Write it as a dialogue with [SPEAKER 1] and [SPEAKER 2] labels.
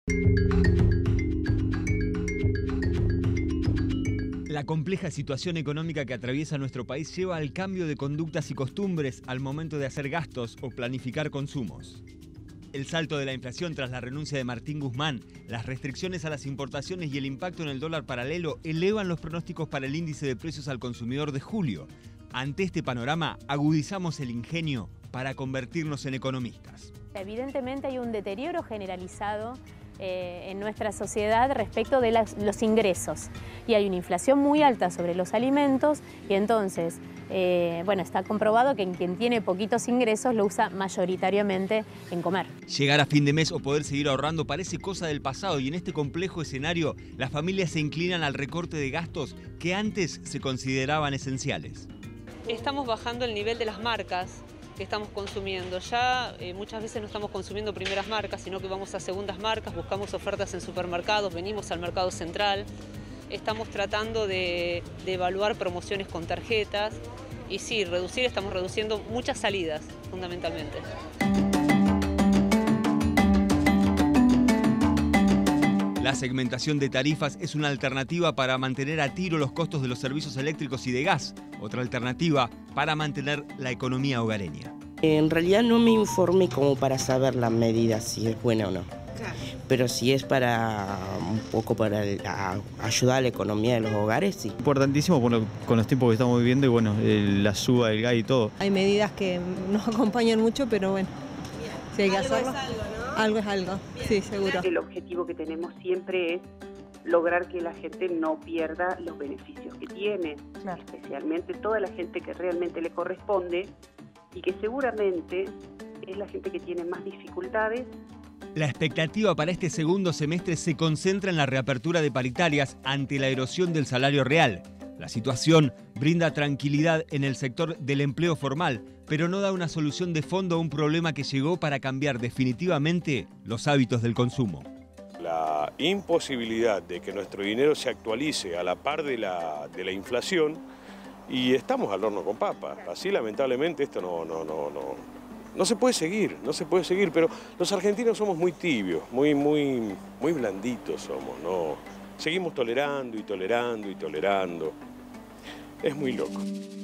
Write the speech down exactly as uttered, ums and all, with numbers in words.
[SPEAKER 1] La compleja situación económica que atraviesa nuestro país lleva al cambio de conductas y costumbres al momento de hacer gastos o planificar consumos. El salto de la inflación tras la renuncia de Martín Guzmán, las restricciones a las importaciones y el impacto en el dólar paralelo elevan los pronósticos para el índice de precios al consumidor de julio. Ante este panorama, agudizamos el ingenio para convertirnos en economistas.
[SPEAKER 2] Evidentemente hay un deterioro generalizado eh, en nuestra sociedad respecto de las, los ingresos. Y hay una inflación muy alta sobre los alimentos y entonces, eh, bueno, está comprobado que quien tiene poquitos ingresos lo usa mayoritariamente en comer.
[SPEAKER 1] Llegar a fin de mes o poder seguir ahorrando parece cosa del pasado y en este complejo escenario las familias se inclinan al recorte de gastos que antes se consideraban esenciales.
[SPEAKER 3] Estamos bajando el nivel de las marcas que estamos consumiendo. Ya eh, muchas veces no estamos consumiendo primeras marcas, sino que vamos a segundas marcas, buscamos ofertas en supermercados, venimos al mercado central. Estamos tratando de, de evaluar promociones con tarjetas y sí, reducir, estamos reduciendo muchas salidas, fundamentalmente.
[SPEAKER 1] La segmentación de tarifas es una alternativa para mantener a tiro los costos de los servicios eléctricos y de gas. Otra alternativa para mantener la economía hogareña.
[SPEAKER 4] En realidad no me informé como para saber la medida si es buena o no. Pero si es para un poco para el, a, ayudar a la economía de los hogares, sí.
[SPEAKER 5] Importantísimo por lo, con los tiempos que estamos viviendo y bueno, el, la suba del gas y todo.
[SPEAKER 6] Hay medidas que nos acompañan mucho, pero bueno, si hay que
[SPEAKER 7] algo
[SPEAKER 6] hacerlo,
[SPEAKER 7] es algo, ¿no?
[SPEAKER 6] algo es algo, sí, seguro.
[SPEAKER 8] El objetivo que tenemos siempre es lograr que la gente no pierda los beneficios que tiene, claro. Especialmente toda la gente que realmente le corresponde y que seguramente es la gente que tiene más dificultades.
[SPEAKER 1] La expectativa para este segundo semestre se concentra en la reapertura de paritarias ante la erosión del salario real. La situación brinda tranquilidad en el sector del empleo formal, pero no da una solución de fondo a un problema que llegó para cambiar definitivamente los hábitos del consumo.
[SPEAKER 9] La imposibilidad de que nuestro dinero se actualice a la par de la, de la inflación y estamos al horno con papa. Así lamentablemente esto no, no, no, no. No se puede seguir, no se puede seguir, pero los argentinos somos muy tibios, muy, muy, muy blanditos somos, ¿no? Seguimos tolerando y tolerando y tolerando. Es muy loco.